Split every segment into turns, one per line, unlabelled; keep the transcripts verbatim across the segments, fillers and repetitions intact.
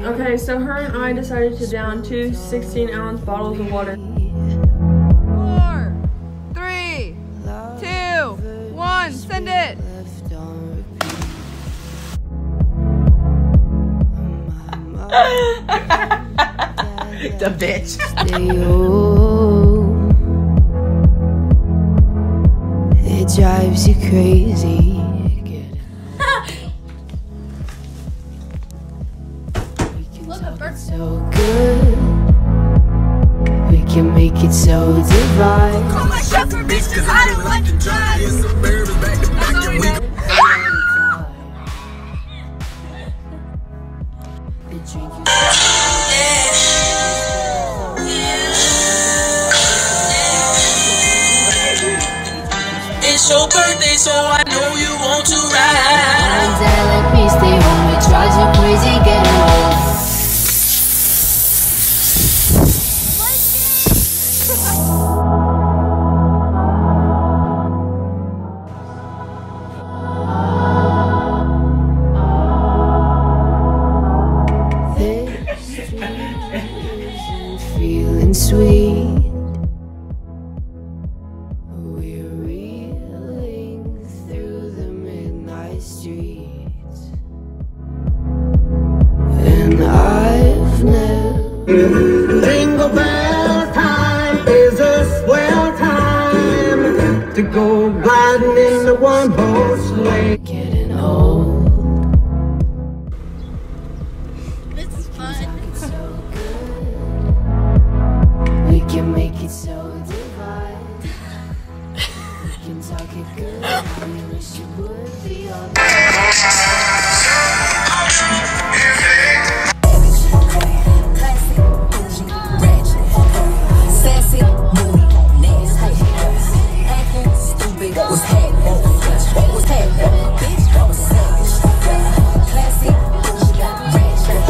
Okay, so her and I decided to down two sixteen ounce bottles of water.
Four, three, two, one, send it!
The bitch.
It drives you crazy.
Look, a bird.
So good. We can make it so divine.
Call my chauffeur, bitch, cause I don't like to drive. That's all we know.
It's your birthday, so I know you want to ride.
One day let me stay home, it drives you crazy getting home. This dream isn't feeling sweet. We're reeling through the midnight streets, and I've never.
Jingle bell time is a swell time to go gliding in the one horse sleigh.
Getting old.
This is fun.
So good. We can make it so divine. We can talk it good. I wish you would be on.
Sassy, moody, nasty, acting stupid. What was happening? What was happening? Bitch, I was savage. Classy, ratchet.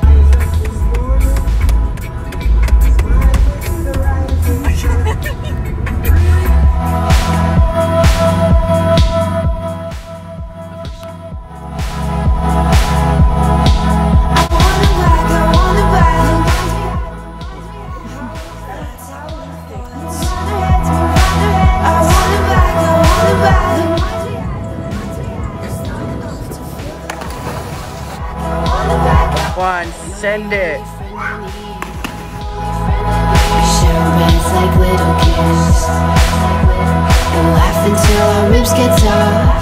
One, send it.
Share beds like little kids, and laugh until our ribs get tired.